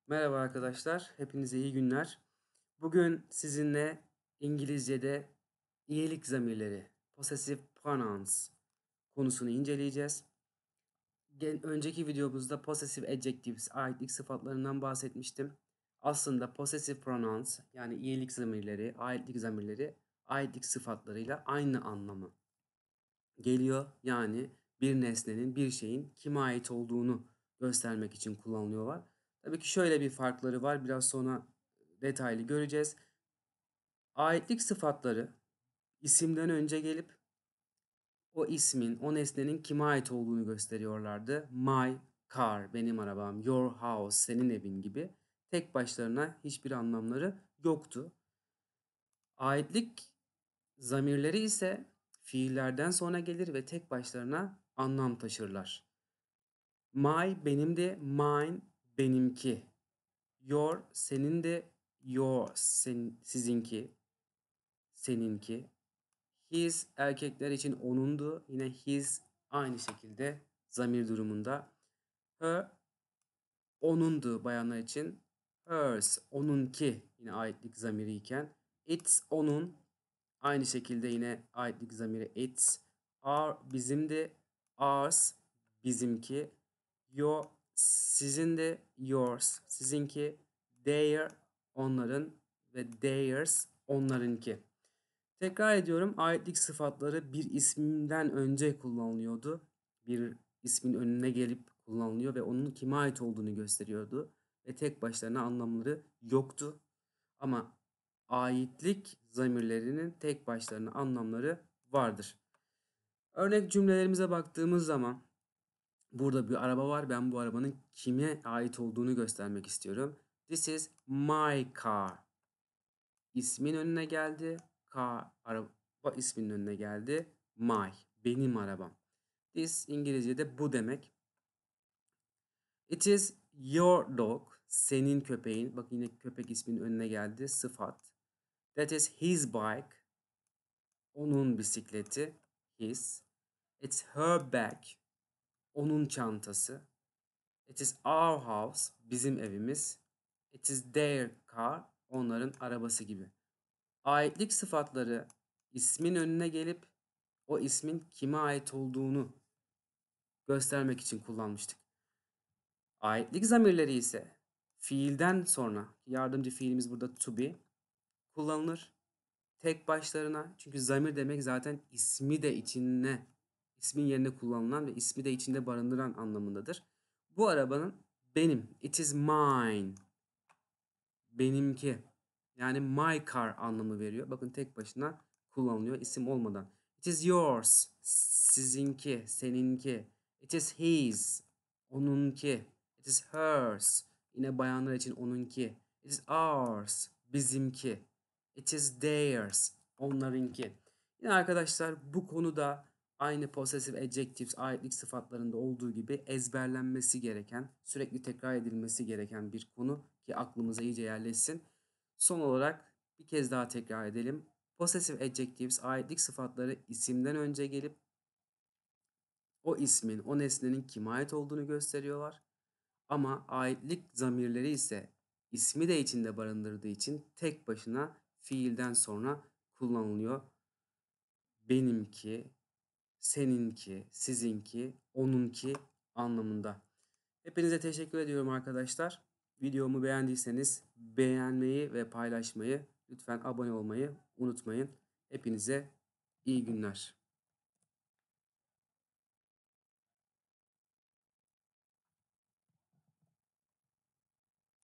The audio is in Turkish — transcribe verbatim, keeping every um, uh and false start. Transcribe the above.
Merhaba arkadaşlar, hepinize iyi günler. Bugün sizinle İngilizce'de iyilik zamirleri, possessive pronouns konusunu inceleyeceğiz. Gen- Önceki videomuzda possessive adjectives, aitlik sıfatlarından bahsetmiştim. Aslında possessive pronouns yani iyilik zamirleri, aitlik zamirleri, aitlik sıfatlarıyla aynı anlamı geliyor. Yani bir nesnenin, bir şeyin kime ait olduğunu göstermek için kullanılıyorlar. Tabii ki şöyle bir farkları var. Biraz sonra detaylı göreceğiz. Aitlik sıfatları isimden önce gelip o ismin, o nesnenin kime ait olduğunu gösteriyorlardı. My car, benim arabam, your house, senin evin gibi. Tek başlarına hiçbir anlamları yoktu. Aitlik zamirleri ise fiillerden sonra gelir ve tek başlarına anlam taşırlar. My benimdi, mine benimki. Your senin de, yours sen, sizinki, seninki. His erkekler için onundu. Yine his aynı şekilde zamir durumunda. Her onundu bayanlar için. Hers onunki yine aitlik zamiri iken. It's onun aynı şekilde yine aitlik zamiri it's. Our bizimdi. Ours bizimki. Your sizin de yours sizinki. Their onların ve theirs onlarınki. Tekrar ediyorum, aitlik sıfatları bir isimden önce kullanılıyordu. Bir ismin önüne gelip kullanılıyor ve onun kime ait olduğunu gösteriyordu. Ve tek başlarına anlamları yoktu. Ama aitlik zamirlerinin tek başlarına anlamları vardır. Örnek cümlelerimize baktığımız zaman burada bir araba var. Ben bu arabanın kime ait olduğunu göstermek istiyorum. This is my car. İsmin önüne geldi. Car, araba isminin önüne geldi. My, benim arabam. This İngilizce'de bu demek. It is your dog, senin köpeğin. Bak yine köpek isminin önüne geldi. Sıfat. That is his bike, onun bisikleti. His. It's her bag, onun çantası. It is our house, bizim evimiz. It is their car, onların arabası gibi. Aitlik sıfatları ismin önüne gelip o ismin kime ait olduğunu göstermek için kullanmıştık. Aitlik zamirleri ise fiilden sonra, yardımcı fiilimiz burada to be, kullanılır. Tek başlarına, çünkü zamir demek zaten ismi de içine, ismin yerine kullanılan ve ismi de içinde barındıran anlamındadır. Bu arabanın benim, it is mine, benimki. Yani my car anlamı veriyor. Bakın tek başına kullanılıyor isim olmadan. It is yours, sizinki, seninki. It is his, onunki. It is hers, yine bayanlar için onunki. It is ours, bizimki. It is theirs, onlarınki. Yine arkadaşlar bu konuda aynı possessive adjectives, aitlik sıfatlarında olduğu gibi ezberlenmesi gereken, sürekli tekrar edilmesi gereken bir konu ki aklımıza iyice yerleşsin. Son olarak bir kez daha tekrar edelim. Possessive adjectives, aitlik sıfatları isimden önce gelip o ismin, o nesnenin kime ait olduğunu gösteriyorlar. Ama aitlik zamirleri ise ismi de içinde barındırdığı için tek başına fiilden sonra kullanılıyor. Benimki, seninki, sizinki, onunki anlamında. Hepinize teşekkür ediyorum arkadaşlar. Videomu beğendiyseniz beğenmeyi ve paylaşmayı, lütfen abone olmayı unutmayın. Hepinize iyi günler.